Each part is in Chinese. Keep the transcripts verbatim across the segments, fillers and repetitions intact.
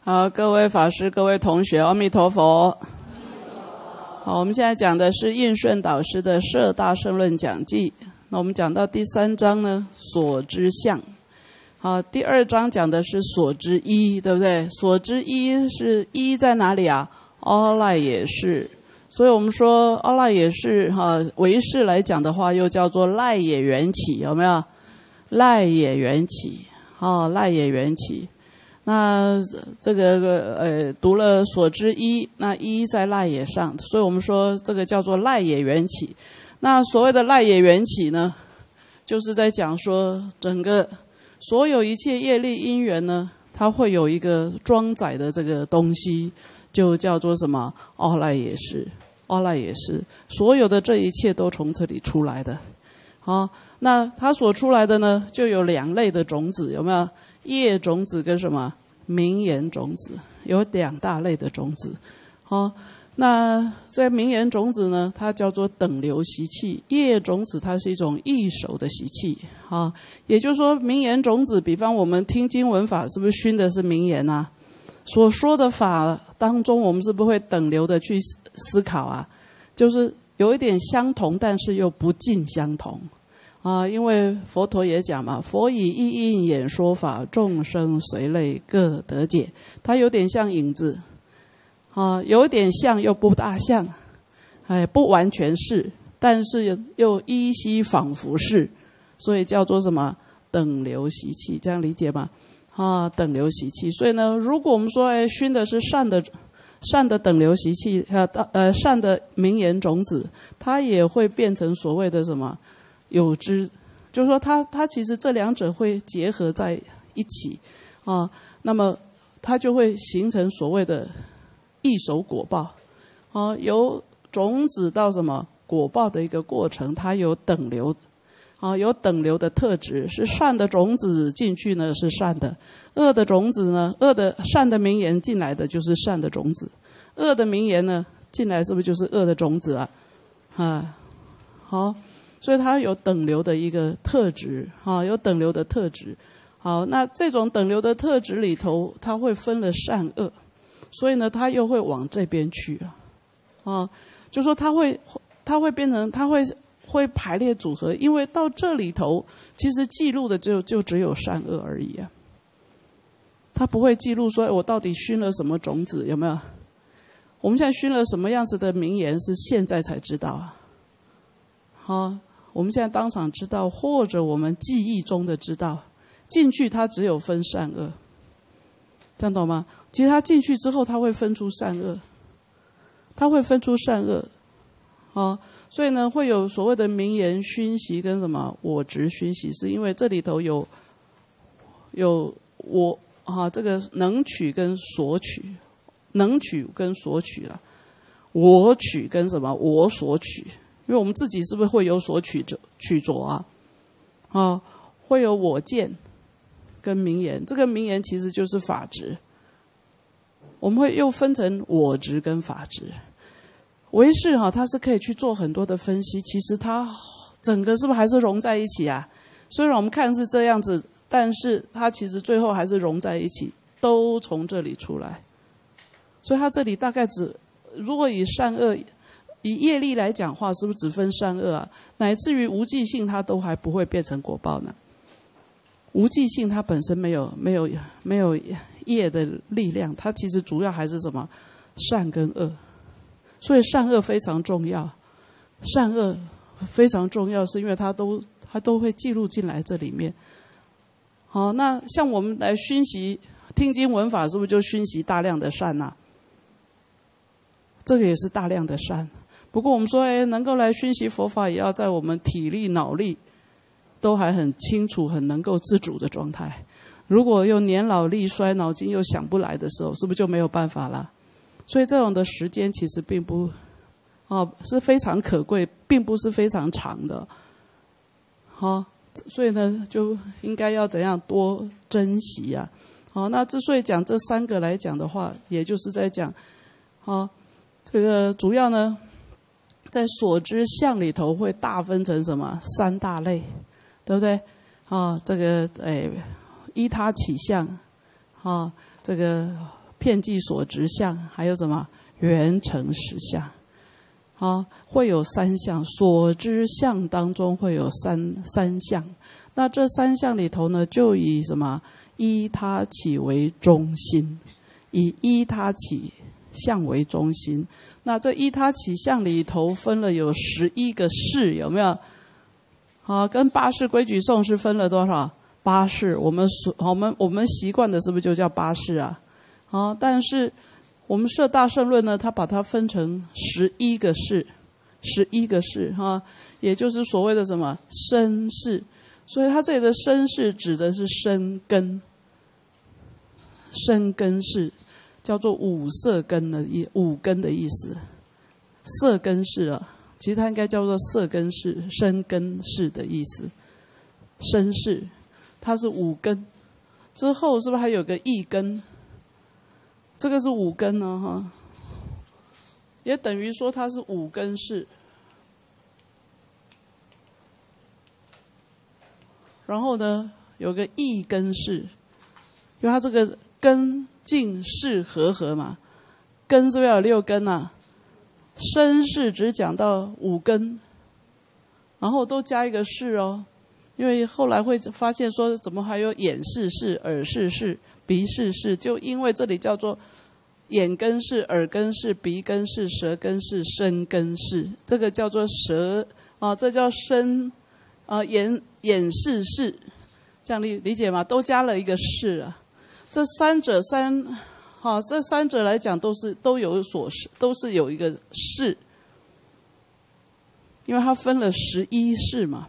好，各位法师、各位同学，阿弥陀佛。好，我们现在讲的是印顺导师的《摄大乘论讲记》。那我们讲到第三章呢，所知相。好，第二章讲的是所知一，对不对？所知一是一在哪里啊？阿赖耶识。所以我们说阿赖耶识哈，唯识来讲的话，又叫做赖耶缘起，有没有？赖耶缘起，哦，赖耶缘起。那这个呃，读了所知一，那一在赖耶上，所以我们说这个叫做赖耶缘起。那所谓的赖耶缘起呢，就是在讲说整个所有一切业力因缘呢，它会有一个装载的这个东西，就叫做什么？阿赖耶识，阿赖耶识，所有的这一切都从这里出来的。好，那它所出来的呢，就有两类的种子，有没有？业种子跟什么？名言种子，有两大类的种子。好，那在名言种子呢，它叫做等流习气；业种子它是一种异熟的习气。啊，也就是说，名言种子，比方我们听经闻法，是不是熏的是名言啊？所说的法当中，我们是不是会等流的去思考啊？就是有一点相同，但是又不尽相同。啊，因为佛陀也讲嘛，佛以意应演说法，众生随类各得解。它有点像影子，啊，有点像又不大像，哎，不完全是，但是又依稀仿佛是，所以叫做什么？等流习气，这样理解吗？啊，等流习气。所以呢，如果我们说，哎，熏的是善的。善的等流习气，呃呃，善的名言种子，它也会变成所谓的什么？有知，就是说它它其实这两者会结合在一起啊，那么它就会形成所谓的异熟果报啊，由种子到什么果报的一个过程，它有等流啊，有等流的特质，是善的种子进去呢是善的，恶的种子呢，恶的善的名言进来的就是善的种子，恶的名言呢进来是不是就是恶的种子啊？啊，好。所以它有等流的一个特质，啊，有等流的特质。好，那这种等流的特质里头，它会分了善恶，所以呢，它又会往这边去啊，啊，就说它会，它会变成，它会会排列组合，因为到这里头，其实记录的就就只有善恶而已啊，它不会记录说我到底熏了什么种子，有没有？我们现在熏了什么样子的名言，是现在才知道啊，好。我们现在当场知道，或者我们记忆中的知道，进去它只有分善恶，这样懂吗？其实它进去之后，它会分出善恶，它会分出善恶，啊，所以呢，会有所谓的名言熏习跟什么我执熏习，是因为这里头有有我啊，这个能取跟所取，能取跟所取了，我取跟什么我所取。因为我们自己是不是会有所取着取着啊？啊，会有我见跟名言，这个名言其实就是法执。我们会又分成我执跟法执。唯识哈，它是可以去做很多的分析，其实它整个是不是还是融在一起啊？虽然我们看是这样子，但是它其实最后还是融在一起，都从这里出来。所以它这里大概只，如果以善恶。以业力来讲话，是不是只分善恶啊？乃至于无记性，它都还不会变成果报呢。无记性它本身没有没有没有业的力量，它其实主要还是什么善跟恶。所以善恶非常重要，善恶非常重要，是因为它都它都会记录进来这里面。好，那像我们来熏习听经闻法，是不是就熏习大量的善啊？这个也是大量的善。不过我们说，哎，能够来熏习佛法，也要在我们体力、脑力都还很清楚、很能够自主的状态。如果又年老力衰、脑筋又想不来的时候，是不是就没有办法了？所以这种的时间其实并不，哦，是非常可贵，并不是非常长的。好，哦，所以呢，就应该要怎样多珍惜啊？好，那之所以讲这三个来讲的话，也就是在讲，好，这个主要呢。在所知相里头会大分成什么三大类，对不对？啊，这个诶，依他起相，啊，这个遍计所执相，还有什么缘成实相。啊，会有三项，所知相当中会有三三项。那这三项里头呢，就以什么依他起为中心，以依他起相为中心。那这依他起相里头分了有十一个事，有没有？啊，跟八事规矩颂是分了多少？八事。我们我们我们习惯的是不是就叫八事啊？啊，但是我们摄大乘论呢，它把它分成十一个事，十一个事哈，也就是所谓的什么身事。所以它这里的身事指的是身根，身根事叫做五色根的意，五根的意思，色根事啊，其实它应该叫做色根事，身根事的意思。身事它是五根，之后是不是还有个意根？这个是五根呢，哈，也等于说它是五根事。然后呢，有个意根事，因为它这个根净事合合嘛，根是不是要有六根啊？身事只讲到五根，然后都加一个事哦，因为后来会发现说，怎么还有眼视事、耳视事、鼻视事？就因为这里叫做眼根事、耳根事、鼻根事、舌根事、身根事，这个叫做舌啊，这叫身啊，眼眼视事，这样理理解吗？都加了一个事啊。这三者三，好，这三者来讲都是都有所都是有一个事，因为它分了十一事嘛。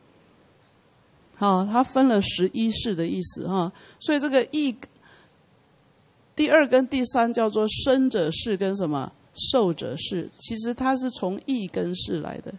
好，它分了十一事的意思哈，所以这个意第二跟第三叫做生者事跟什么受者事，其实它是从意跟事来的。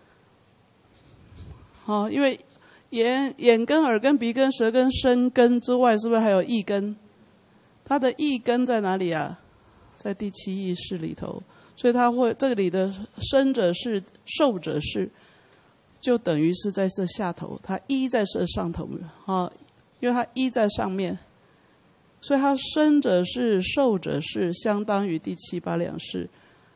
好，因为眼眼根、耳根、鼻根、舌根、身根之外，是不是还有意根？它的意根在哪里啊？在第七意识里头，所以它会这里的生者事、受者事，就等于是在这下头，它依在这上头啊，因为它依在上面，所以它生者事、受者事相当于第七八两事，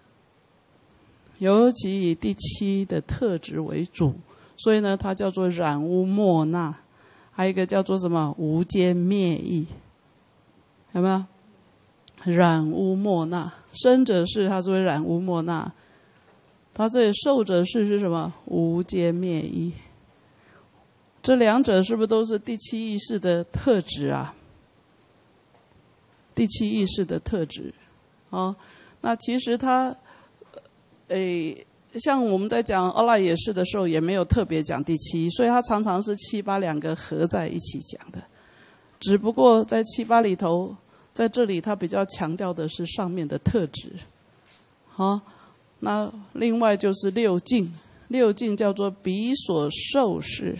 尤其以第七的特质为主。所以呢，它叫做染污莫那，还有一个叫做什么无间灭意，有没有？染污莫那，生者事它是会染污莫那，它这里受者事是什么？无间灭意。这两者是不是都是第七意识的特质啊？第七意识的特质啊，那其实它，诶。像我们在讲阿赖耶识的时候，也没有特别讲第七，所以它常常是七八两个合在一起讲的。只不过在七八里头，在这里它比较强调的是上面的特质。好，那另外就是六境，六境叫做彼所受事，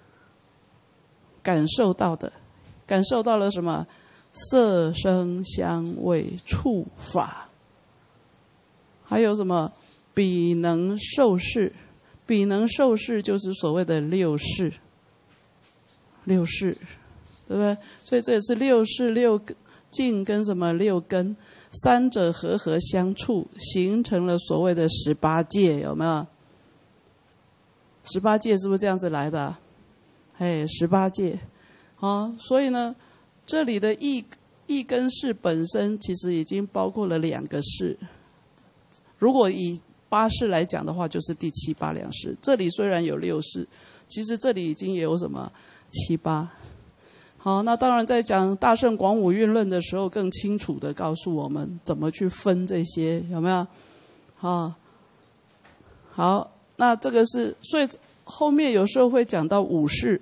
感受到的，感受到了什么？色、声、香、味、触、法，还有什么？彼能受事，彼能受事就是所谓的六事，六事，对不对？所以这也是六事、六境跟什么六根，三者合合相处，形成了所谓的十八界，有没有？十八界是不是这样子来的啊？哎，十八界，啊，所以呢，这里的意意跟事本身其实已经包括了两个事，如果以八事来讲的话，就是第七八两事。这里虽然有六事，其实这里已经有什么七八。好，那当然在讲大乘广五蕴论的时候，更清楚的告诉我们怎么去分这些，有没有？好，好，那这个是，所以后面有时候会讲到五事。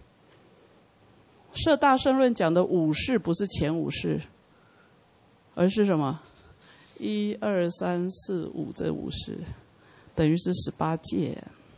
摄大乘论讲的五事不是前五事，而是什么？一二三四五，这五事等于是十八界。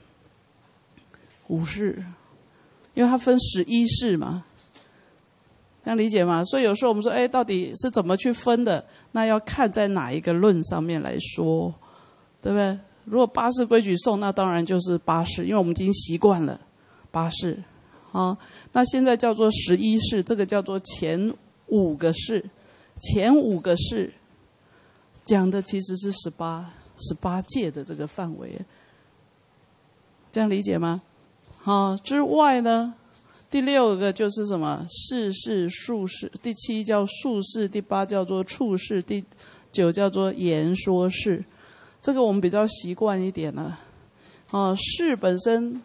五事，因为它分十一事嘛，这样理解吗？所以有时候我们说，哎，到底是怎么去分的？那要看在哪一个论上面来说，对不对？如果八事规矩颂，那当然就是八事，因为我们已经习惯了八事啊。那现在叫做十一事，这个叫做前五个事。 前五个世讲的其实是十八十八界的这个范围，这样理解吗？好，之外呢，第六个就是什么？世事、术事，第七叫术事，第八叫做处事，第九叫做言说事。这个我们比较习惯一点了。哦，事本身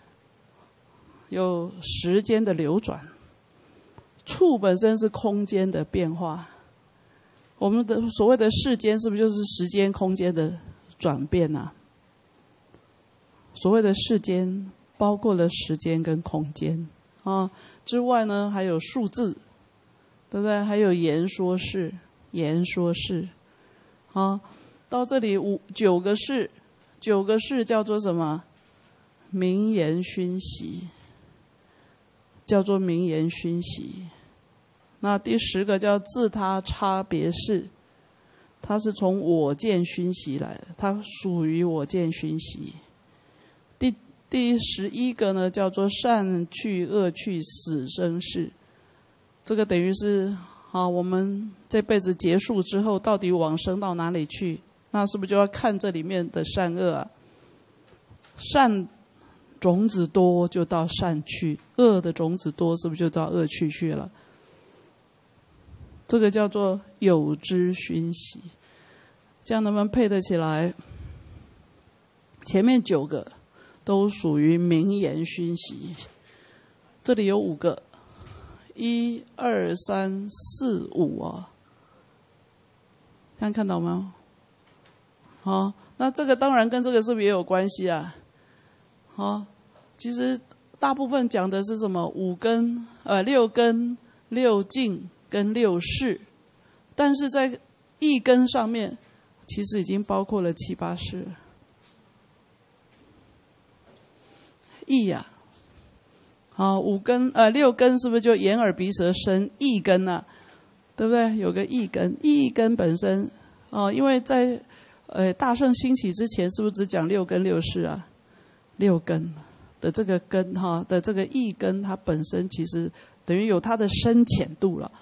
有时间的流转，处本身是空间的变化。我们的所谓的世间，是不是就是时间、空间的转变啊？所谓的世间，包括了时间跟空间啊。之外呢，还有数字，对不对？还有言说事，言说事。啊，到这里五九个事，九个事叫做什么？名言熏习，叫做名言熏习。那第十个叫自他差别事，它是从我见熏习来的，它属于我见熏习。第第十一个呢，叫做善去恶去死生事，这个等于是啊，我们这辈子结束之后，到底往生到哪里去？那是不是就要看这里面的善恶啊？善种子多就到善去，恶的种子多是不是就到恶去去了？这个叫做有知熏习，这样能不能配得起来？前面九个都属于名言熏习，这里有五个，一二三四五啊，这样看到吗？好，那这个当然跟这个是不是也有关系啊？好，其实大部分讲的是什么？五根、呃六根、六境跟六识，但是在一根上面，其实已经包括了七八识。意呀、啊，好，五根呃六根是不是就眼耳鼻舌身意根啊？对不对？有个意根，意根本身哦，因为在呃大圣兴起之前，是不是只讲六根六识啊？六根的这个根哈的这个意根，它本身其实等于有它的深浅度了，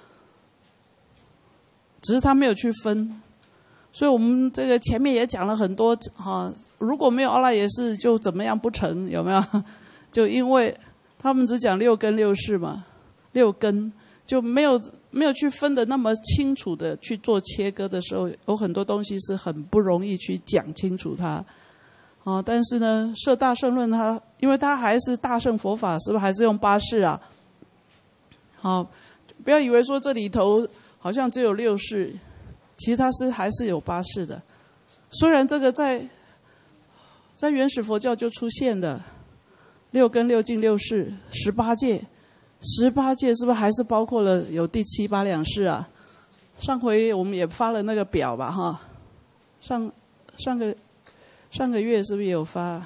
只是它没有去分。所以我们这个前面也讲了很多哈，如果没有阿赖耶识就怎么样不成，有没有？就因为他们只讲六根六识嘛，六根就没有没有去分的那么清楚的去做切割的时候，有很多东西是很不容易去讲清楚它。啊，但是呢，摄大乘论它，因为它还是大乘佛法，是不是还是用八识啊？好，不要以为说这里头好像只有六识。其实它是还是有八识的，虽然这个在在原始佛教就出现的六根六境六识十八界，十八界是不是还是包括了有第七八两识啊？上回我们也发了那个表吧，哈，上上个上个月是不是也有发？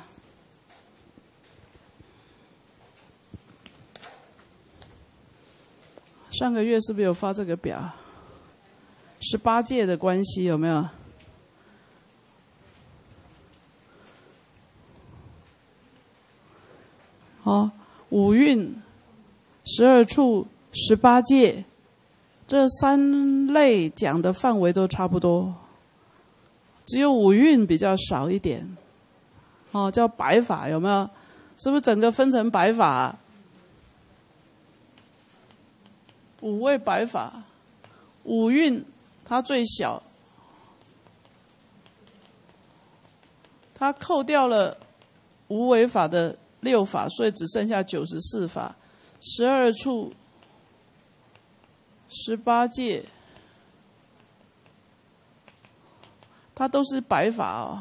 上个月是不是有发这个表？十八界的关系有没有？好，五蕴、十二处、十八界，这三类讲的范围都差不多，只有五蕴比较少一点。哦，叫白法有没有？是不是整个分成白法？五位白法，五蕴。它最小，它扣掉了无为法的六法，所以只剩下九十四法，十二处、十八界，它都是白法哦。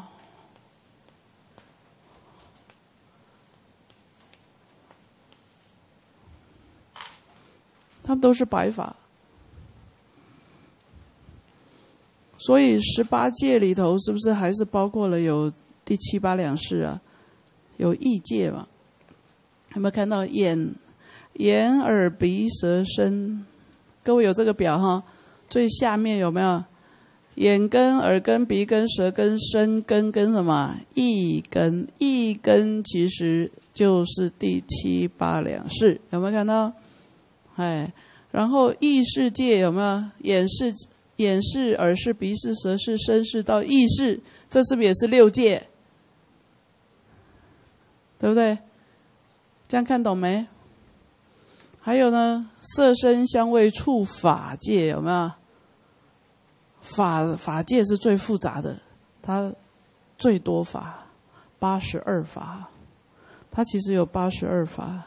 它们都是白法。所以十八界里头是不是还是包括了有第七八两识啊？有意界嘛？有没有看到眼、眼耳鼻舌身？各位有这个表哈？最下面有没有眼根、耳根、鼻根、舌根、身根跟什么意根？意根其实就是第七八两识，有没有看到？哎，然后意识界有没有眼识？ 眼识、耳识、鼻识、舌识、身识到意识，这是不是也是六界？对不对？这样看懂没？还有呢，色声香味触法界有没有？法法界是最复杂的，它最多法，八十二法，它其实有八十二法。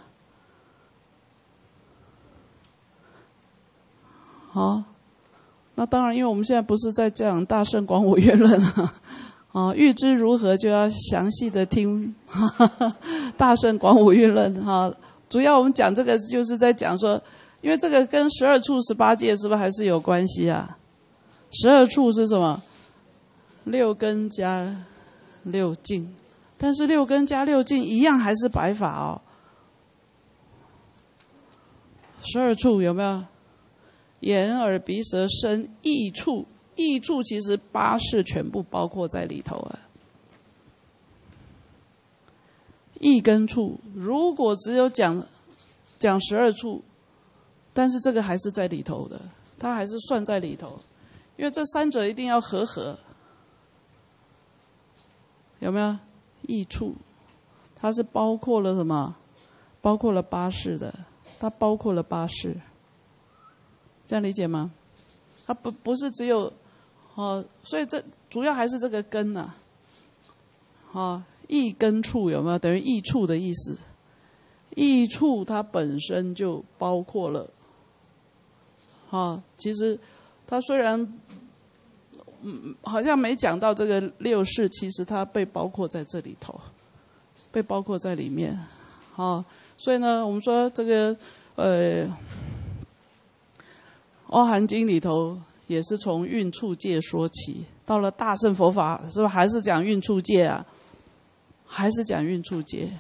好，那当然，因为我们现在不是在讲大乘广五蕴论啊，啊，欲知如何就要详细的听哈哈大乘广五蕴论哈。主要我们讲这个就是在讲说，因为这个跟十二处十八界是不是还是有关系啊？十二处是什么？六根加六境，但是六根加六境一样还是白法哦。十二处有没有？眼、耳、鼻、舌、身、意处，意处其实八识全部包括在里头啊。意跟处，如果只有讲讲十二处，但是这个还是在里头的，它还是算在里头，因为这三者一定要合合，有没有？意处，它是包括了什么？包括了八识的，它包括了八识。这样理解吗？它不不是只有，哦，所以这主要还是这个根呐、啊，哦，意根处有没有？等于意处的意思。意处它本身就包括了，哦，其实它虽然嗯好像没讲到这个六识，其实它被包括在这里头，被包括在里面，哦，所以呢，我们说这个呃。《阿含经》里头也是从蕴处界说起，到了大乘佛法，是不是还是讲蕴处界啊？还是讲蕴处界。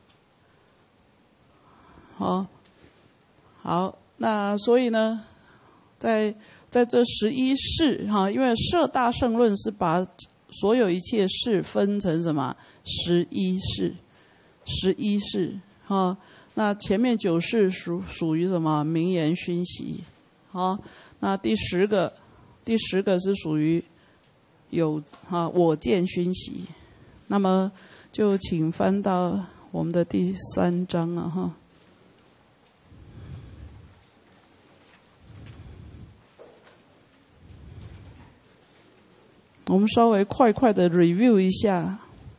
好，好，那所以呢，在在这十一识哈，因为摄大乘论是把所有一切识分成什么？十一识，十一识哈。那前面九识属属于什么？名言熏习。好，那第十个，第十个是属于有啊我见熏习。那么就请翻到我们的第三章了哈。我们稍微快快的 review 一下，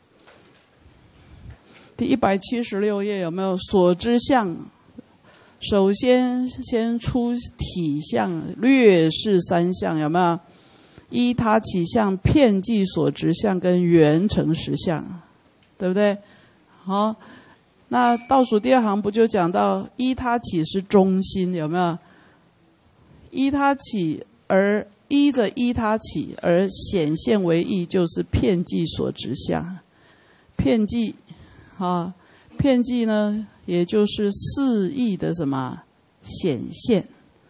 第一百七十六页有没有所知相？首先，先出体相，略示三相，有没有？依他起相、遍计所执相跟缘成实相，对不对？好，那倒数第二行不就讲到依他起是中心，有没有？依他起而依着依他起而显现为义，就是遍计所执相。遍计，啊，遍计呢？也就是四义的什么显现，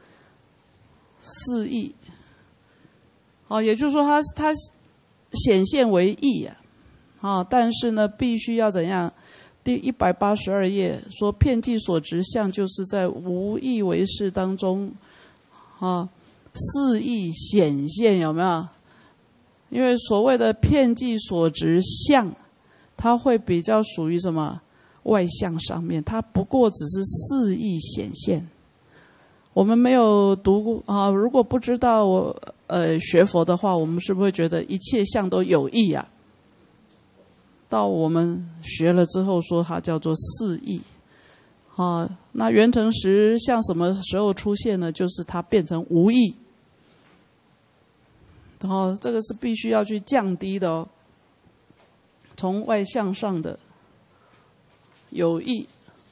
四义，哦，也就是说它它显现为义啊，啊，但是呢，必须要怎样？第一百八十二页说，遍计所执相，就是在无义为事当中，啊，四义显现有没有？因为所谓的遍计所执相，它会比较属于什么？外相上面，它不过只是四义显现。我们没有读过啊，如果不知道我呃学佛的话，我们是不是会觉得一切相都有义啊？到我们学了之后，说它叫做四义。啊，那缘成实相什么时候出现呢？就是它变成无义。然后这个是必须要去降低的哦，从外向上的。有义，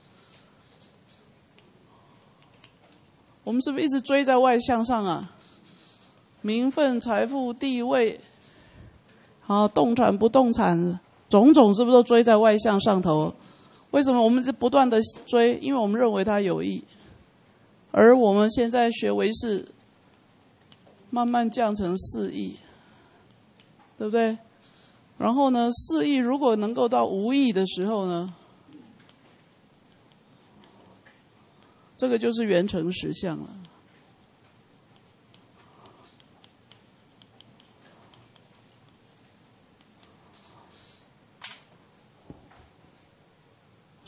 我们是不是一直追在外向上啊？名分、财富、地位，好，动产、不动产，种种是不是都追在外向上头？为什么我们是不断的追？因为我们认为它有益，而我们现在学唯识，慢慢降成四义，对不对？然后呢，四义如果能够到无义的时候呢？这个就是缘成实相了。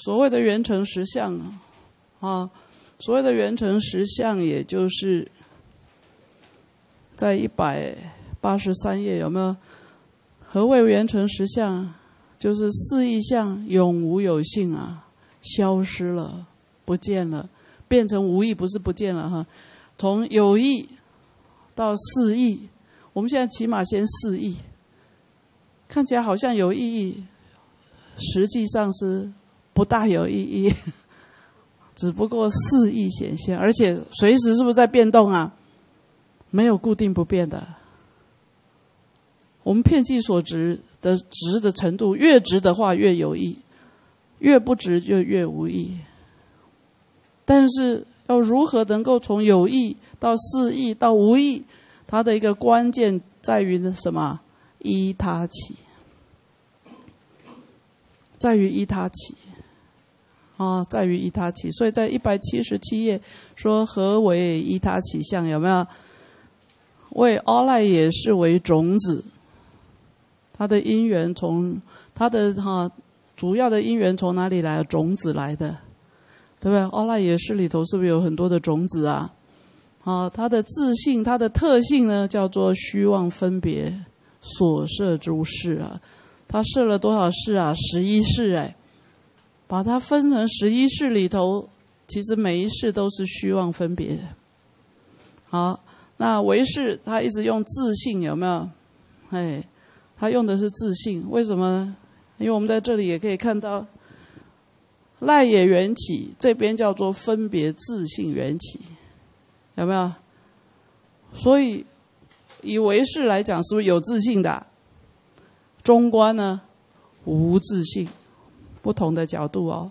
所谓的圆成实相啊，啊，所谓的圆成实相，也就是在一百八十三页有没有？何谓圆成实相？就是四义相永无有性啊，消失了，不见了，变成无义，不是不见了哈。从有义到四义，我们现在起码先四义，看起来好像有意义，实际上是不大有意义，只不过四义显现，而且随时是不是在变动啊？没有固定不变的。我们遍计所执的执的程度，越执的话越有义，越不执就越无义。但是要如何能够从有义到四义到无义，它的一个关键在于什么？依他起，在于依他起啊，在于依他起。所以在一百七十七页说何为依他起相？有没有？为阿赖耶识为种子，它的因缘从它的哈主要的因缘从哪里来？种子来的，对不对？阿赖耶识里头是不是有很多的种子啊？啊，它的自性，它的特性呢，叫做虚妄分别所摄诸事啊。它摄了多少事啊？十一事哎，把它分成十一事里头，其实每一事都是虚妄分别。好，那唯识它一直用自性，有没有？哎。他用的是自性，为什么？因为我们在这里也可以看到，赖也缘起，这边叫做分别自性缘起，有没有？所以以唯识来讲，是不是有自性的？中观呢，无自性，不同的角度哦。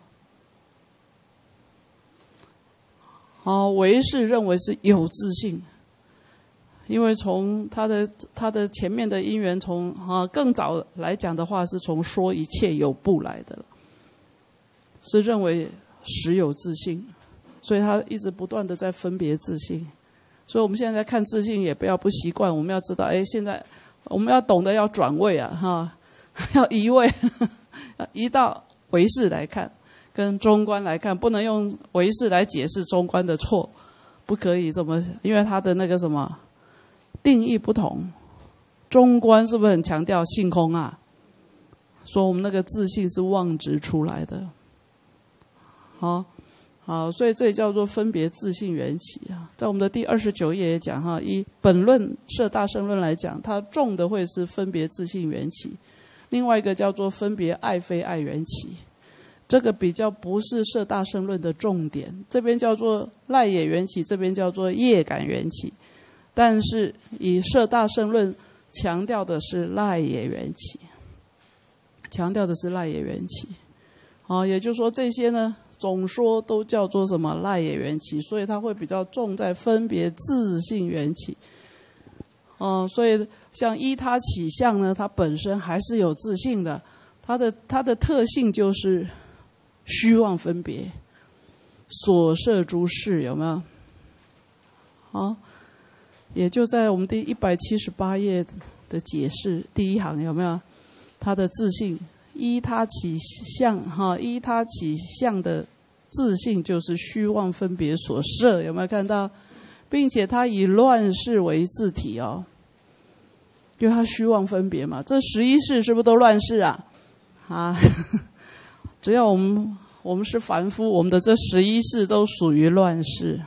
好，唯识认为是有自性。因为从他的他的前面的因缘，从啊更早来讲的话，是从说一切有部来的了，是认为实有自性，所以他一直不断的在分别自性。所以我们现在看自性，也不要不习惯，我们要知道，哎，现在我们要懂得要转位啊，哈，要移位，要移到唯识来看，跟中观来看，不能用唯识来解释中观的错，不可以这么，因为他的那个什么。定义不同，中观是不是很强调性空啊？说我们那个自性是妄执出来的，好，好，所以这也叫做分别自性缘起啊。在我们的第二十九页也讲哈，以本论摄大乘论来讲，它重的会是分别自性缘起，另外一个叫做分别爱非爱缘起，这个比较不是摄大乘论的重点，这边叫做赖也缘起，这边叫做业感缘起。但是以摄大乘论强调的是赖也缘起，强调的是赖也缘起，啊，也就是说这些呢，总说都叫做什么赖也缘起，所以它会比较重在分别自性缘起，啊，所以像依他起相呢，它本身还是有自性的，它的它的特性就是虚妄分别，所摄诸事，有没有？啊。也就在我们第一百七十八页的解释第一行有没有？他的自性依他起相哈，依他起相的自性就是虚妄分别所摄，有没有看到？并且他以乱世为自体哦，因为他虚妄分别嘛。这十一世是不是都乱世啊？啊，只要我们我们是凡夫，我们的这十一世都属于乱世。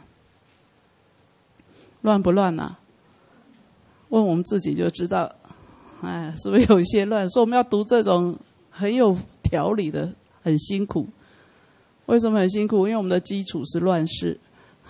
乱不乱啊？问我们自己就知道，哎，是不是有一些乱？所以我们要读这种很有条理的，很辛苦。为什么很辛苦？因为我们的基础是乱世，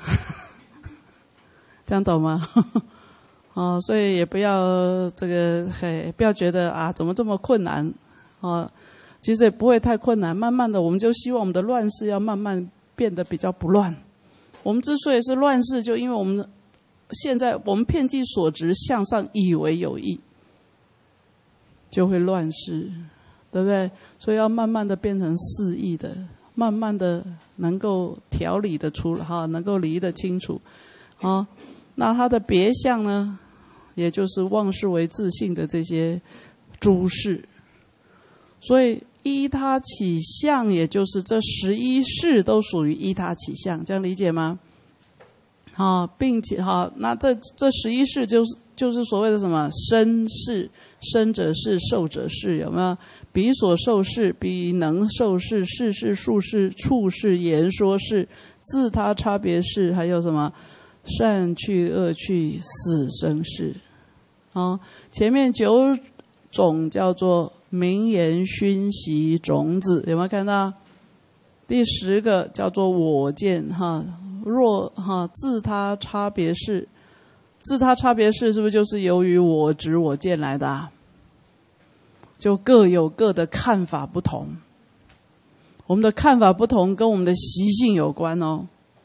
这样懂吗？哦，所以也不要这个，嘿，不要觉得啊，怎么这么困难？哦，其实也不会太困难。慢慢的，我们就希望我们的乱世要慢慢变得比较不乱。我们之所以是乱世，就因为我们。现在我们遍计所执向上以为有益，就会乱世，对不对？所以要慢慢的变成四义的，慢慢的能够调理的出哈，能够理得清楚，啊，那它的别相呢，也就是妄视为自性的这些诸事。所以依他起相，也就是这十一世都属于依他起相，这样理解吗？好，并且好，那这这十一世就是就是所谓的什么身世，生者世，受者世，有没有？彼所受世，彼能受世，世世数世，处世，言说世，自他差别世，还有什么善趣恶趣死生世。啊，前面九种叫做名言熏习种子，有没有看到？第十个叫做我见哈。若哈自他差别事，自他差别事是不是就是由于我执我见来的啊？就各有各的看法不同，我们的看法不同跟我们的习性有关哦。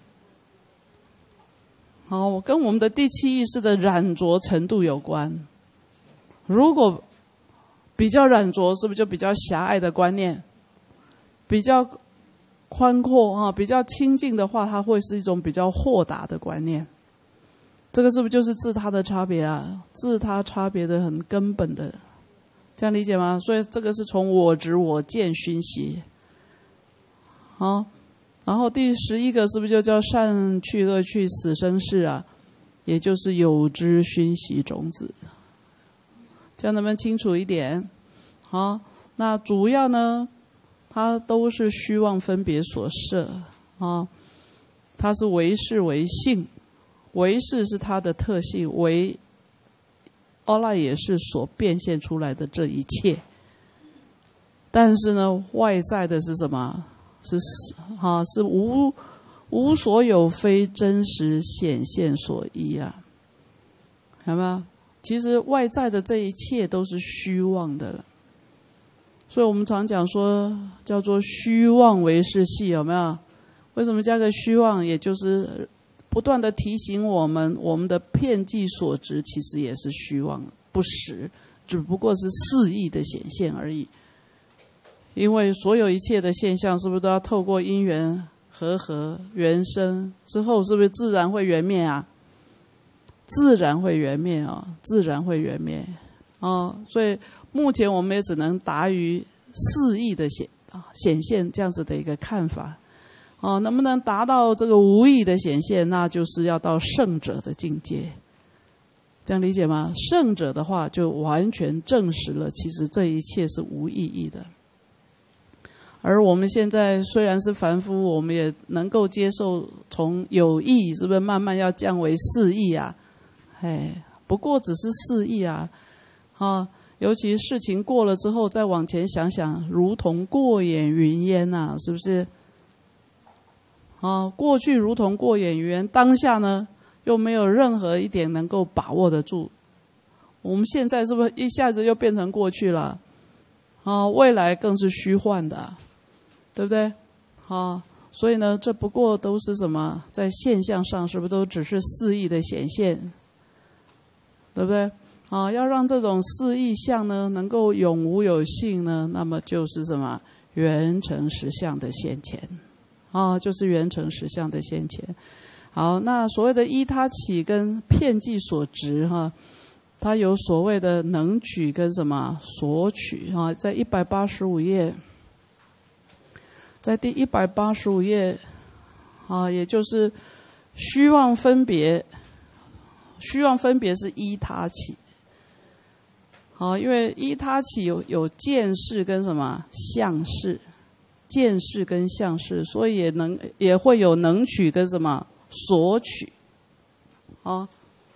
好，跟我们的第七意识的染着程度有关。如果比较染着，是不是就比较狭隘的观念？比较宽阔啊，比较清净的话，它会是一种比较豁达的观念。这个是不是就是自他的差别啊？自他差别的很根本的，这样理解吗？所以这个是从我执我见熏习。好，然后第十一个是不是就叫善趣恶趣死生世啊？也就是有知熏习种子。这样能不能清楚一点？好，那主要呢？它都是虚妄分别所摄啊，它是唯识唯性，唯识是它的特性，唯阿赖耶识所变现出来的这一切。但是呢，外在的是什么？是啊，是无无所有非真实显现所依啊，有没有？其实外在的这一切都是虚妄的了。所以我们常讲说叫做虚妄唯识系，有没有？为什么加个虚妄？也就是不断的提醒我们，我们的遍计所执其实也是虚妄不实，只不过是肆意的显现而已。因为所有一切的现象是不是都要透过因缘和合缘生之后，是不是自然会缘灭啊？自然会缘灭啊，自然会缘灭啊，所以目前我们也只能达于肆意的显啊显现这样子的一个看法，哦、啊，能不能达到这个无意的显现，那就是要到圣者的境界，这样理解吗？圣者的话就完全证实了，其实这一切是无意义的。而我们现在虽然是凡夫，我们也能够接受从有意，是不是慢慢要降为四意啊？哎，不过只是四意啊，啊。尤其事情过了之后，再往前想想，如同过眼云烟呐、啊，是不是？啊，过去如同过眼云烟，当下呢又没有任何一点能够把握得住。我们现在是不是一下子又变成过去了？啊，未来更是虚幻的，对不对？啊，所以呢，这不过都是什么？在现象上是不是都只是肆意的显现？对不对？啊，要让这种四意象呢能够永无有性呢，那么就是什么圆成实相的现前，啊，就是圆成实相的现前。好，那所谓的依他起跟遍计所执哈，它有所谓的能取跟什么所取啊，在一百八十五页，在第一百八十五页啊，也就是虚妄分别，虚妄分别是依他起。好，因为依他起有有见识跟什么相识，见识跟相识，所以也能也会有能取跟什么所取，啊，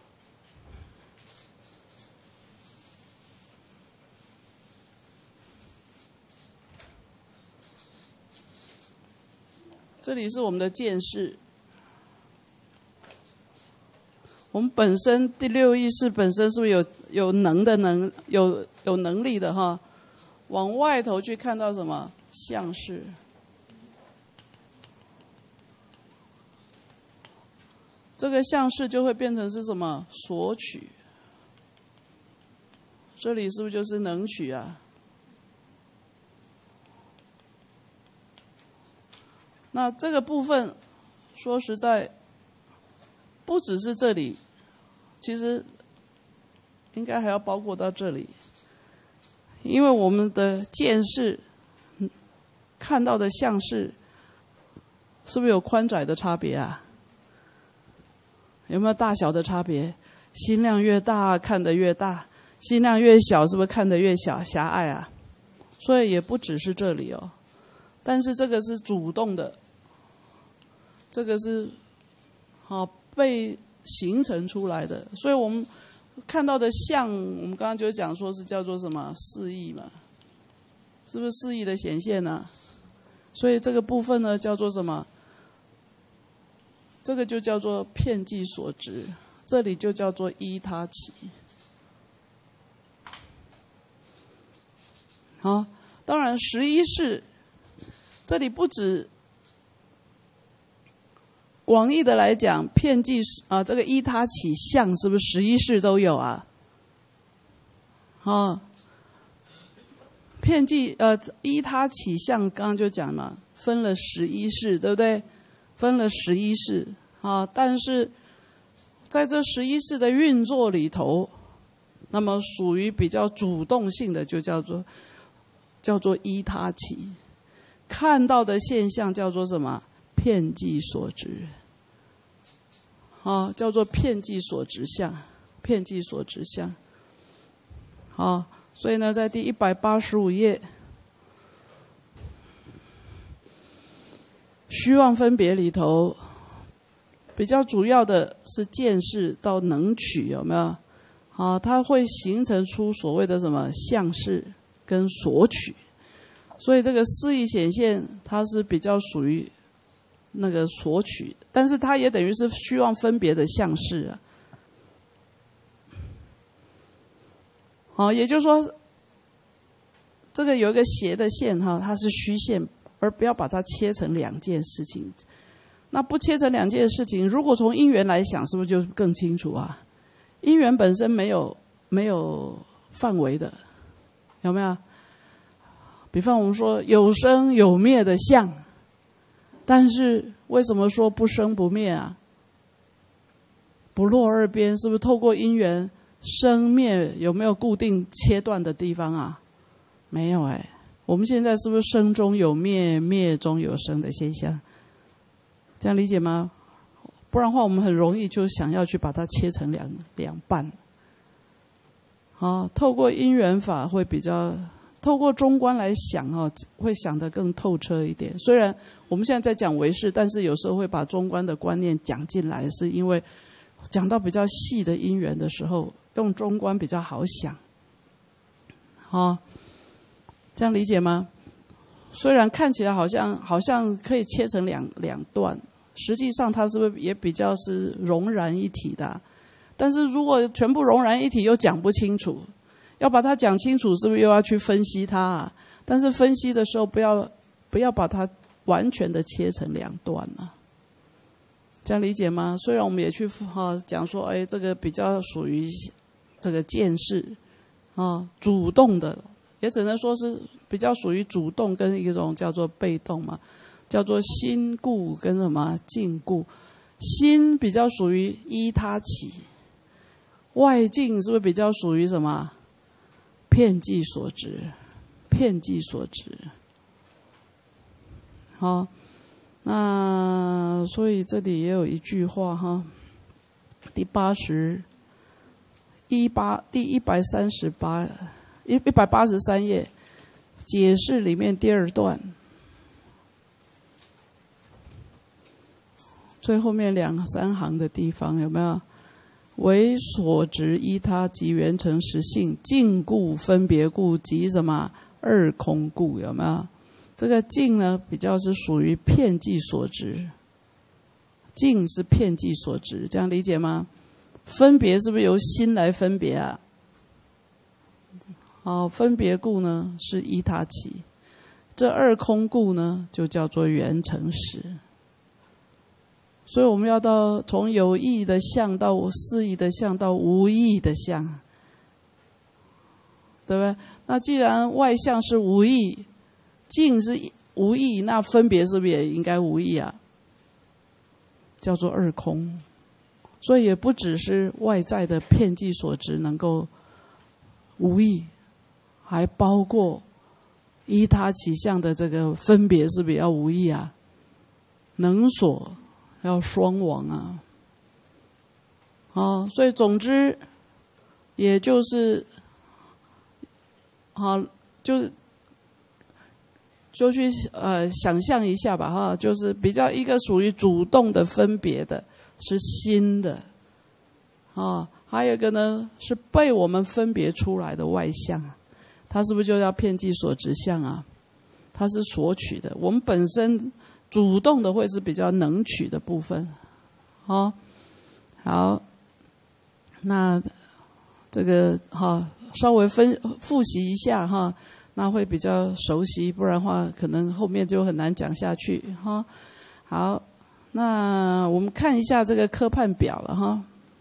这里是我们的见识。我们本身第六意识本身是不是有有能的能有有能力的哈？往外头去看到什么相识，这个相识就会变成是什么所取？这里是不是就是能取啊？那这个部分说实在，不只是这里。其实应该还要包括到这里，因为我们的见识看到的相是，是不是有宽窄的差别啊？有没有大小的差别？心量越大，看得越大；心量越小，是不是看得越小狭隘啊？所以也不只是这里哦，但是这个是主动的，这个是好、哦、被形成出来的。所以我们看到的相，我们刚刚就讲说是叫做什么四意嘛，是不是四意的显现呢、啊？所以这个部分呢叫做什么？这个就叫做遍计所执，这里就叫做依他起。好，当然十一世，这里不止广义的来讲，遍计啊，这个依他起相是不是十一世都有啊？啊，遍计呃依他起相，刚刚就讲嘛，分了十一世，对不对？分了十一世啊，但是在这十一世的运作里头，那么属于比较主动性的，就叫做叫做依他起，看到的现象叫做什么？遍计所执，啊，叫做遍计所执相，遍计所执相，啊，所以呢，在第一百八十五页。虚妄分别里头，比较主要的是见识到能取，有没有？啊，它会形成出所谓的什么相识跟所取，所以这个四意显现，它是比较属于那个所取，但是它也等于是虚妄分别的相识啊。好，也就是说，这个有一个斜的线哈，它是虚线。而不要把它切成两件事情，那不切成两件事情，如果从因缘来想，是不是就更清楚啊？因缘本身没有没有范围的，有没有？比方我们说有生有灭的相，但是为什么说不生不灭啊？不落二边，是不是透过因缘生灭有没有固定切断的地方啊？没有哎。我们现在是不是生中有灭，灭中有生的现象？这样理解吗？不然的话，我们很容易就想要去把它切成两两半。好，透过因缘法会比较，透过中观来想哈，会想得更透彻一点。虽然我们现在在讲唯识，但是有时候会把中观的观念讲进来，是因为讲到比较细的因缘的时候，用中观比较好想。好。这样理解吗？虽然看起来好像好像可以切成两两段，实际上它是不是也比较是融然一体的、啊？但是如果全部融然一体又讲不清楚，要把它讲清楚，是不是又要去分析它啊？但是分析的时候不要不要把它完全的切成两段啊。这样理解吗？虽然我们也去哈讲说，哎，这个比较属于这个见识啊，主动的。也只能说是比较属于主动跟一种叫做被动嘛，叫做心故跟什么境故。心比较属于依他起，外境是不是比较属于什么遍计所执？遍计所执。好，那所以这里也有一句话哈，第八十一八第一百三十八。一一百八十三页解释里面第二段最后面两三行的地方有没有？为所执依他及缘成实性，境故分别故及什么二空故，有没有？这个境呢比较是属于遍计所执，境是遍计所执，这样理解吗？分别是不是由心来分别啊？哦，分别故呢是依他起，这二空故呢就叫做缘成实。所以我们要到从有义的相到四义的相到无义的相，对不对？那既然外相是无义，境是无义，那分别是不是也应该无义啊？叫做二空。所以也不只是外在的遍计所执能够无义，还包括依他起相的这个分别是比较无异啊，能所要双亡啊。啊，所以总之，也就是啊，就是就去呃想象一下吧哈，就是比较一个属于主动的分别的，是心的，啊，还有一个呢是被我们分别出来的外相，它是不是就叫遍计所执相啊？它是索取的，我们本身主动的会是比较能取的部分，啊，好，那这个哈稍微分复习一下哈。那会比较熟悉，不然的话，可能后面就很难讲下去哈。好，那我们看一下这个科判表了哈。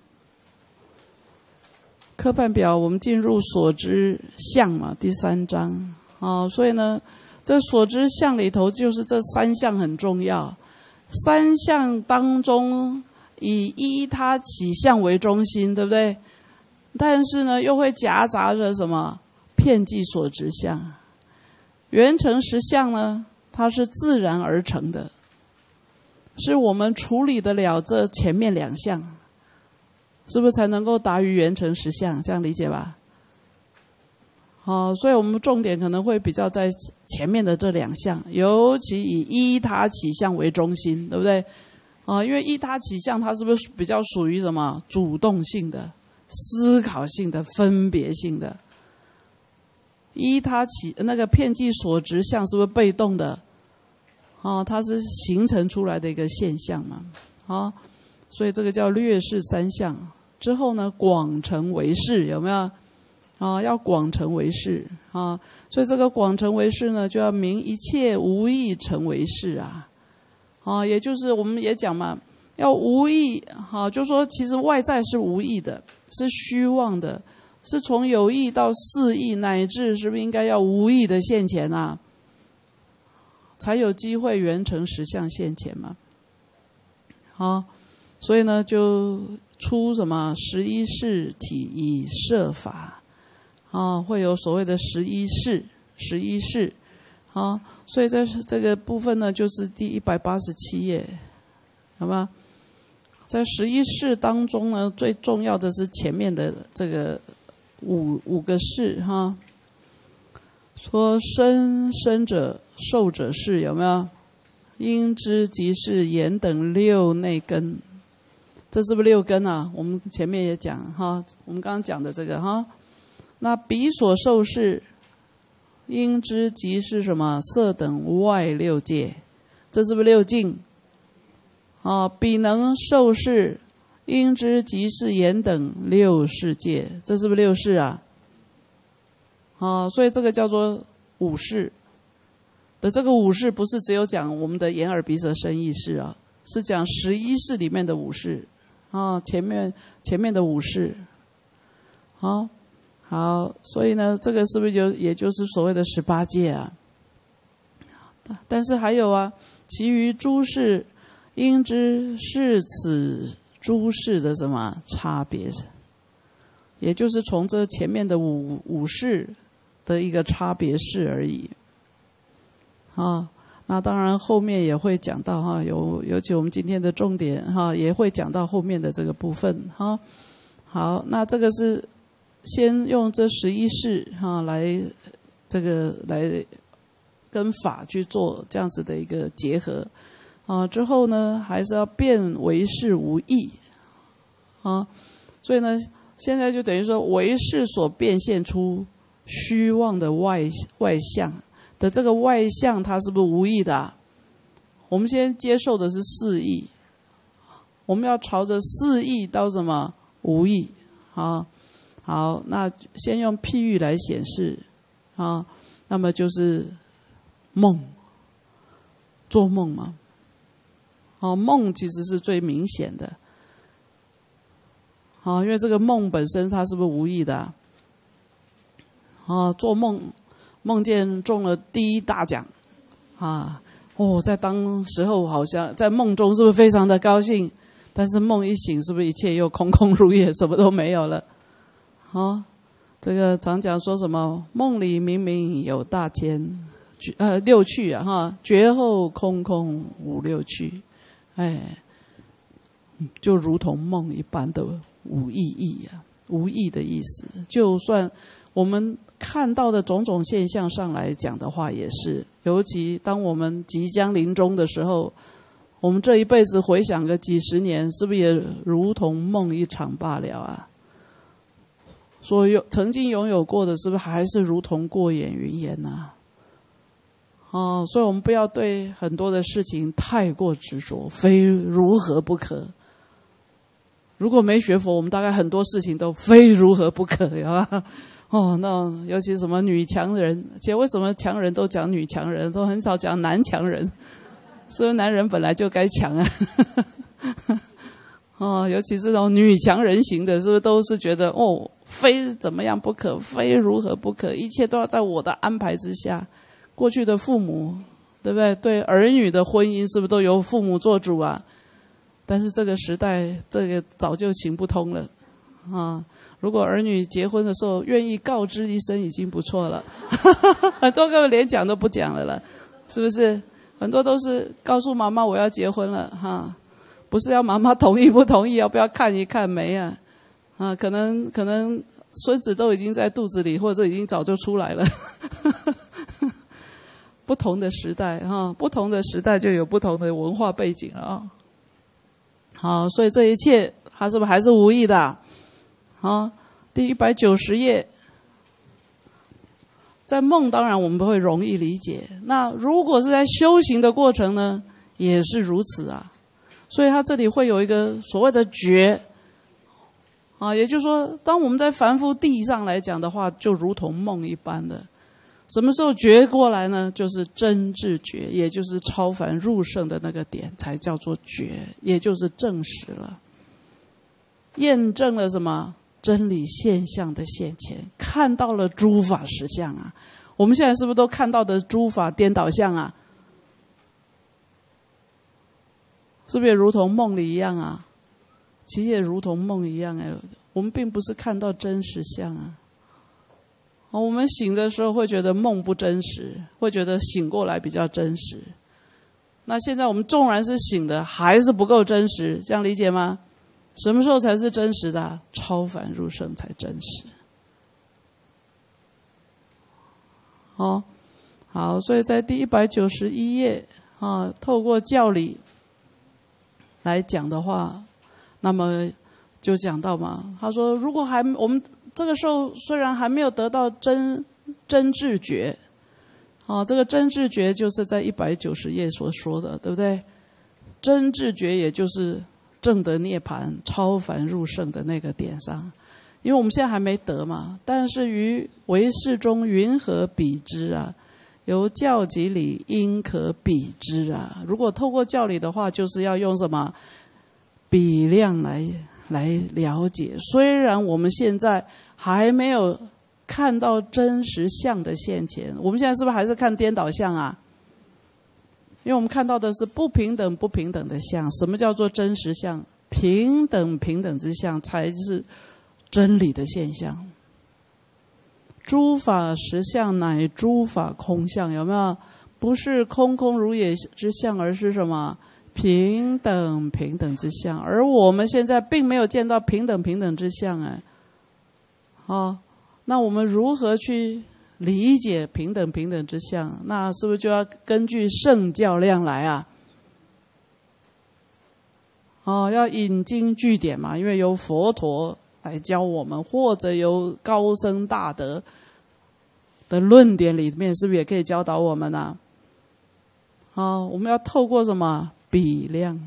科判表，我们进入所知相嘛，第三章啊，所以呢，这所知相里头就是这三项很重要。三项当中以依他起相为中心，对不对？但是呢，又会夹杂着什么？遍计所执相，缘成实相呢，它是自然而成的，是我们处理得了这前面两项，是不是才能够达于缘成实相？这样理解吧？好，所以我们重点可能会比较在前面的这两项，尤其以依他起相为中心，对不对？啊，因为依他起相，它是不是比较属于什么主动性的、思考性的、分别性的？依他起那个遍计所执相是不是被动的？哦，它是形成出来的一个现象嘛。好，所以这个叫略示三相。之后呢，广成为事，有没有？啊，要广成为事啊。所以这个广成为事呢，就要明一切无义成为事啊。啊，也就是我们也讲嘛，要无义，哈，就说其实外在是无义的，是虚妄的。是从有义到四义，乃至是不是应该要无义的现前啊，才有机会圆成实相现前嘛？好，所以呢，就出什么十一事体以摄法啊，会有所谓的十一事，十一事啊，所以在这个部分呢，就是第一百八十七页，好吗？在十一事当中呢，最重要的是前面的这个。五五个事哈，说生生者、受者事有没有？应知即是言等六内根，这是不是六根啊？我们前面也讲哈，我们刚刚讲的这个哈。那彼所受事，应知即是什么？色等外六界，这是不是六境？啊，彼能受事。应知即是言等六世界，这是不是六世啊？啊，所以这个叫做五世的这个五世，不是只有讲我们的眼耳鼻舌身意识啊，是讲十一世里面的五世啊，前面前面的五世。好，好，所以呢，这个是不是就也就是所谓的十八界啊？但是还有啊，其余诸事应知是此。诸事的什么差别？也就是从这前面的五五事的一个差别事而已。啊，那当然后面也会讲到哈，有尤其我们今天的重点哈，也会讲到后面的这个部分哈。好，那这个是先用这十一事哈来这个来跟法去做这样子的一个结合。啊，之后呢，还是要变为事无益，啊，所以呢，现在就等于说，为事所变现出虚妄的外外相的这个外相，它是不是无益的啊？我们先接受的是四义，我们要朝着四义到什么无益？啊，好，那先用譬喻来显示，啊，那么就是梦，做梦嘛。哦，梦其实是最明显的，哦，因为这个梦本身它是不是无益的啊？哦，做梦梦见中了第一大奖，啊，哦，在当时候好像在梦中是不是非常的高兴？但是梦一醒，是不是一切又空空如也，什么都没有了？哦，这个常讲说什么梦里明明有大千， 呃六趣啊哈，觉后空空无六趣，哎，就如同梦一般的无意义啊，无意的意思。就算我们看到的种种现象上来讲的话，也是，尤其当我们即将临终的时候，我们这一辈子回想个几十年，是不是也如同梦一场罢了啊？所有曾经拥有过的，是不是还是如同过眼云烟呐？哦，所以我们不要对很多的事情太过执着，非如何不可。如果没学佛，我们大概很多事情都非如何不可啊。哦，那尤其什么女强人，且为什么强人都讲女强人，都很少讲男强人？是不是男人本来就该强啊？哦，尤其这种女强人型的，是不是都是觉得哦，非怎么样不可，非如何不可，一切都要在我的安排之下。过去的父母，对不对？对儿女的婚姻，是不是都由父母做主啊？但是这个时代，这个早就行不通了啊！如果儿女结婚的时候愿意告知一声，已经不错了。很多根本连讲都不讲了了，是不是？很多都是告诉妈妈我要结婚了哈，不是要妈妈同意不同意，要不要看一看没啊？啊，可能可能孙子都已经在肚子里，或者已经早就出来了。不同的时代哈，不同的时代就有不同的文化背景了啊。好，所以这一切它是不是还是无意的啊？好，第一百九十页，在梦当然我们不会容易理解，那如果是在修行的过程呢，也是如此啊。所以它这里会有一个所谓的觉啊，也就是说，当我们在凡夫地上来讲的话，就如同梦一般的。什么时候觉过来呢？就是真智觉，也就是超凡入圣的那个点，才叫做觉，也就是证实了，验证了什么？真理现象的现前，看到了诸法实相啊！我们现在是不是都看到的诸法颠倒相啊？是不是也如同梦里一样啊？其实也如同梦一样哎，我们并不是看到真实相啊。我们醒的时候会觉得梦不真实，会觉得醒过来比较真实。那现在我们纵然是醒的，还是不够真实，这样理解吗？什么时候才是真实的啊？超凡入圣才真实。哦，好，所以在第一百九十一页啊，透过教理来讲的话，那么就讲到嘛，他说，如果还我们这个时候虽然还没有得到真真智觉，啊，这个真智觉就是在一百九十页所说的，对不对？真智觉也就是证得涅槃、超凡入圣的那个点上，因为我们现在还没得嘛。但是于唯识中云何比之啊？由教及理应可比之啊。如果透过教理的话，就是要用什么比量来来了解。虽然我们现在还没有看到真实相的现前，我们现在是不是还是看颠倒相啊？因为我们看到的是不平等不平等的相。什么叫做真实相？平等平等之相才是真理的现象。诸法实相乃诸法空相，有没有？不是空空如也之相，而是什么？平等平等之相。而我们现在并没有见到平等平等之相哎。哦，那我们如何去理解平等平等之相？那是不是就要根据圣教量来啊？哦，要引经据典嘛，因为由佛陀来教我们，或者由高僧大德的论点里面，是不是也可以教导我们啊？哦，我们要透过什么比量？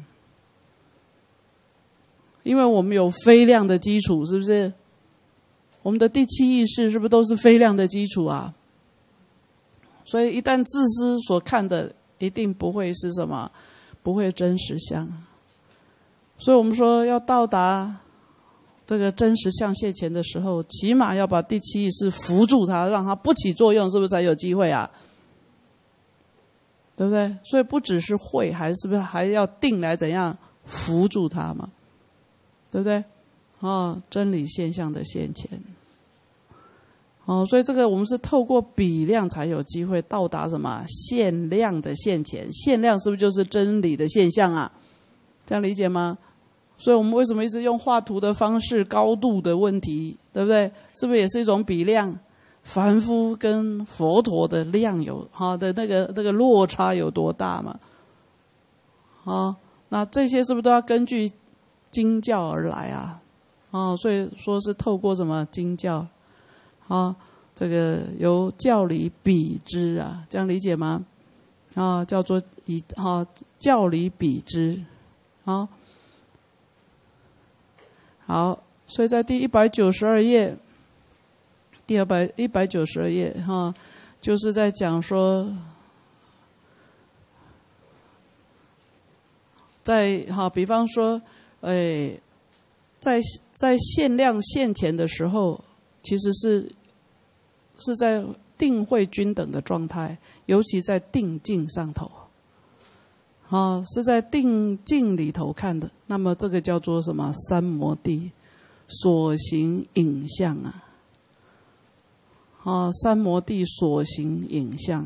因为我们有非量的基础，是不是？我们的第七意识是不是都是非量的基础啊？所以一旦自私所看的，一定不会是什么，不会真实相。所以我们说要到达这个真实相现前的时候，起码要把第七意识扶住它，让它不起作用，是不是才有机会啊？对不对？所以不只是会，还是不是还要定来怎样扶住它嘛？对不对？哦，真理现象的现前。 哦，所以这个我们是透过比量才有机会到达什么限量的现前。限量是不是就是真理的现象啊？这样理解吗？所以我们为什么一直用画图的方式，高度的问题，对不对？是不是也是一种比量？凡夫跟佛陀的量有哈的那个那个落差有多大嘛？啊，那这些是不是都要根据经教而来啊？啊，所以说是透过什么经教？啊，这个由教理比之啊，这样理解吗？啊，叫做以啊教理比之，啊，好，所以在第一百九十二页，第二百一百九十二页哈，就是在讲说，在哈，比方说，哎，在在限量现前的时候，其实是。是在定慧均等的状态，尤其在定境上头，啊，是在定境里头看的。那么这个叫做什么？三摩地所行影像啊，啊，三摩地所行影像。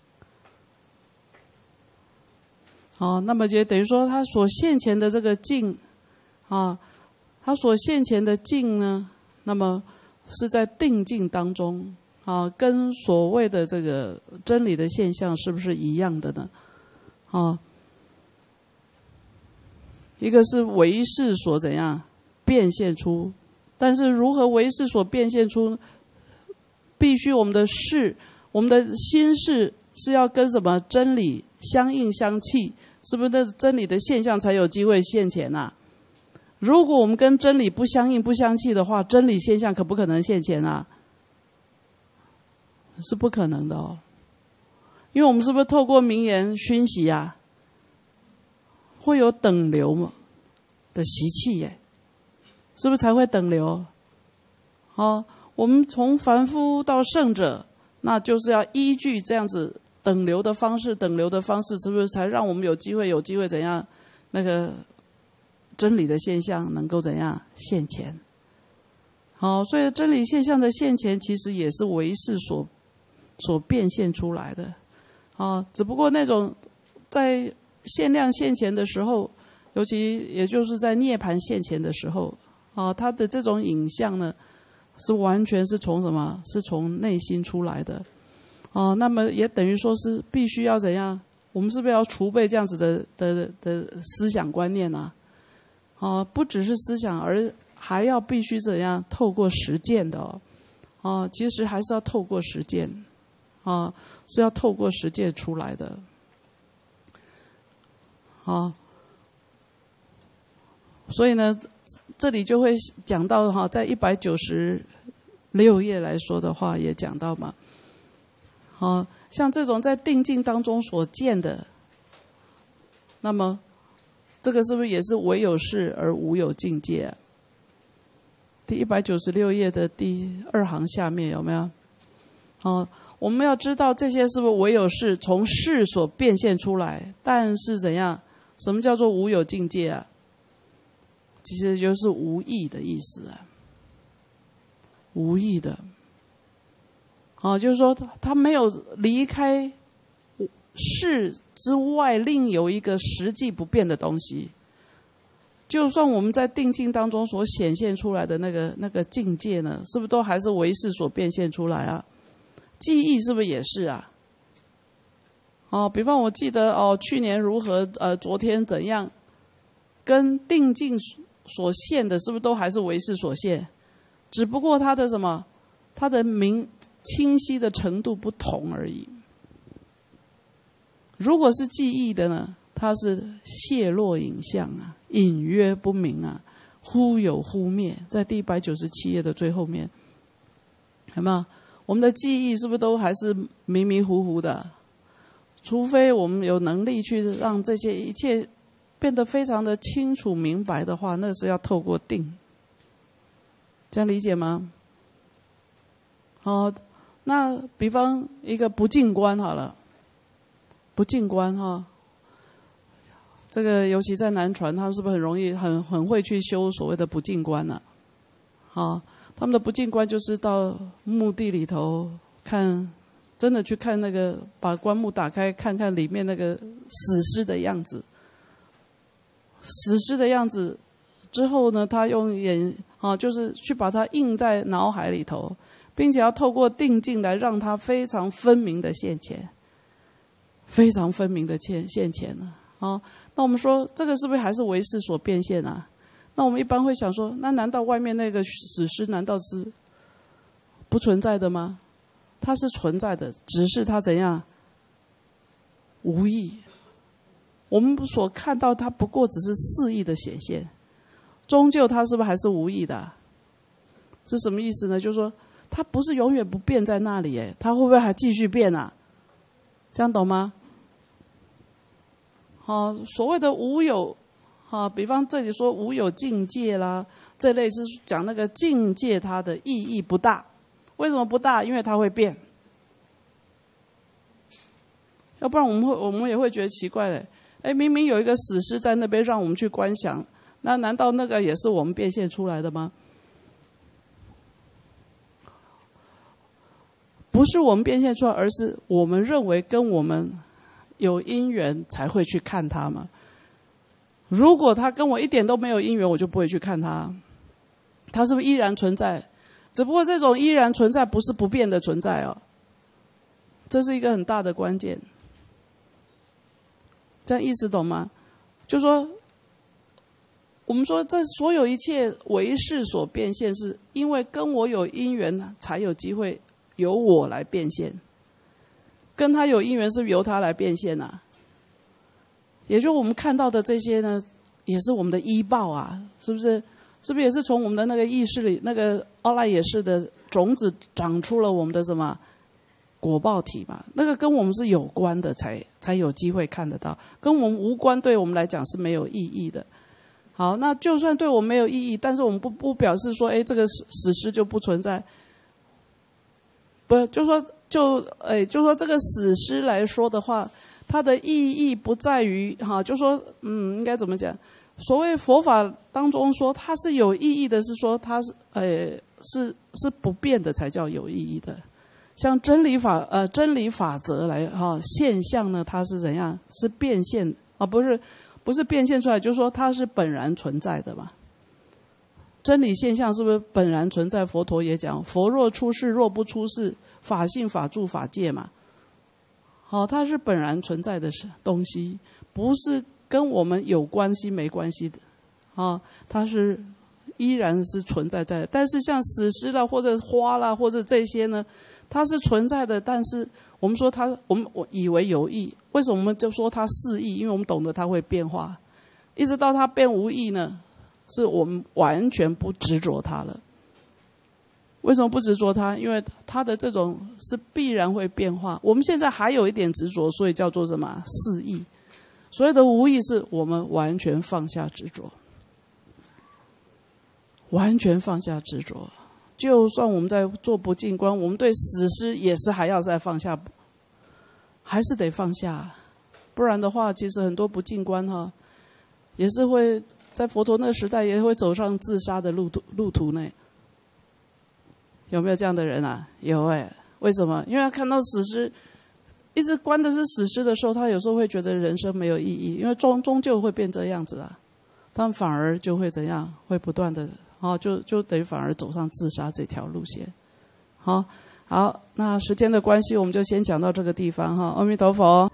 啊，那么就等于说，他所现前的这个境，啊，他所现前的境呢，那么是在定境当中。啊，跟所谓的这个真理的现象是不是一样的呢？啊，一个是唯识所怎样变现出，但是如何唯识所变现出，必须我们的识，我们的心识是要跟什么真理相应相契，是不是那真理的现象才有机会现前啊？如果我们跟真理不相应不相契的话，真理现象可不可能现前啊？是不可能的哦，因为我们是不是透过名言熏习啊，会有等流的习气耶，是不是才会等流？哦，我们从凡夫到圣者，那就是要依据这样子等流的方式，等流的方式是不是才让我们有机会有机会怎样那个真理的现象能够怎样现前？好，所以真理现象的现前其实也是唯识所。所变现出来的，啊，只不过那种在限量现前的时候，尤其也就是在涅槃现前的时候，啊，它的这种影像呢，是完全是从什么？是从内心出来的，啊，那么也等于说是必须要怎样？我们是不是要储备这样子的的的思想观念啊？啊，不只是思想，而还要必须怎样？透过实践的哦，啊，其实还是要透过实践。啊，是要透过实践出来的，啊，所以呢，这里就会讲到哈，在一百九十六页来说的话，也讲到嘛，啊，像这种在定境当中所见的，那么这个是不是也是唯有事而无有境界啊？第一百九十六页的第二行下面有没有？哦。我们要知道这些是不是唯有事从事所变现出来，但是怎样？什么叫做无有境界啊？其实就是无义的意思啊，无义的。哦，就是说他没有离开事之外，另有一个实际不变的东西。就算我们在定境当中所显现出来的那个那个境界呢，是不是都还是唯识所变现出来啊？记忆是不是也是啊？哦，比方我记得哦，去年如何，呃，昨天怎样，跟定境所现的，是不是都还是唯识所现？只不过它的什么，它的明清晰的程度不同而已。如果是记忆的呢，它是泄落影像啊，隐约不明啊，忽有忽灭，在第一百九十七页的最后面，有没有？我们的记忆是不是都还是迷迷糊糊的？除非我们有能力去让这些一切变得非常的清楚明白的话，那是要透过定。这样理解吗？好，那比方一个不净观好了，不净观哈，这个尤其在南传，他们是不是很容易很很会去修所谓的不净观呢？好。 他们的不净观就是到墓地里头看，真的去看那个，把棺木打开，看看里面那个死尸的样子。死尸的样子之后呢，他用眼啊，就是去把它印在脑海里头，并且要透过定境来让它非常分明的现前，非常分明的现现前呢。啊，那我们说这个是不是还是唯识所变现啊？那我们一般会想说，那难道外面那个死尸难道是不存在的吗？它是存在的，只是它怎样无意。我们所看到它不过只是肆意的显现，终究它是不是还是无意的啊？是什么意思呢？就是说它不是永远不变在那里，哎，它会不会还继续变啊？这样懂吗？啊，所谓的无有。啊，比方这里说无有境界啦，这类是讲那个境界它的意义不大。为什么不大？因为它会变。要不然我们会我们也会觉得奇怪的。哎，明明有一个死尸在那边让我们去观想，那难道那个也是我们变现出来的吗？不是我们变现出来，而是我们认为跟我们有因缘才会去看它嘛。如果他跟我一点都没有因缘，我就不会去看他。他是不是依然存在？只不过这种依然存在不是不变的存在哦，这是一个很大的关键。这样意思懂吗？就说我们说这所有一切唯识所变现，是因为跟我有因缘才有机会由我来变现，跟他有因缘是由他来变现啊。也就我们看到的这些呢，也是我们的依报啊，是不是？是不是也是从我们的那个意识里，那个阿赖耶识的种子长出了我们的什么果报体嘛？那个跟我们是有关的才，才才有机会看得到，跟我们无关，对我们来讲是没有意义的。好，那就算对我们没有意义，但是我们不不表示说，哎，这个死尸就不存在。不，就说就哎，就说这个死尸来说的话。它的意义不在于哈，就说嗯，应该怎么讲？所谓佛法当中说它是有意义的，是说它是呃是是不变的才叫有意义的。像真理法呃真理法则来哈，现象呢它是怎样？是变现啊，不是不是变现出来，就是说它是本然存在的嘛。真理现象是不是本然存在？佛陀也讲，佛若出世，若不出世，法性法住法界嘛。好，它是本然存在的东西，不是跟我们有关系没关系的，啊，它是依然是存在在的。但是像死尸啦，或者花啦，或者这些呢，它是存在的，但是我们说它，我们我以为有意，为什么我们就说它是意？因为我们懂得它会变化，一直到它变无意呢，是我们完全不执着它了。为什么不执着它？因为它的这种是必然会变化。我们现在还有一点执着，所以叫做什么？四意。所谓的无意是我们完全放下执着，完全放下执着。就算我们在做不净观，我们对死尸也是还要再放下，还是得放下。不然的话，其实很多不净观哈，也是会在佛陀那个时代也会走上自杀的路途路途内。有没有这样的人啊？有哎、欸，为什么？因为他看到死尸，一直观的是死尸的时候，他有时候会觉得人生没有意义，因为终终究会变这样子啊。他们反而就会怎样？会不断的，哦，就就等于反而走上自杀这条路线。好，好，那时间的关系，我们就先讲到这个地方哈。阿弥陀佛。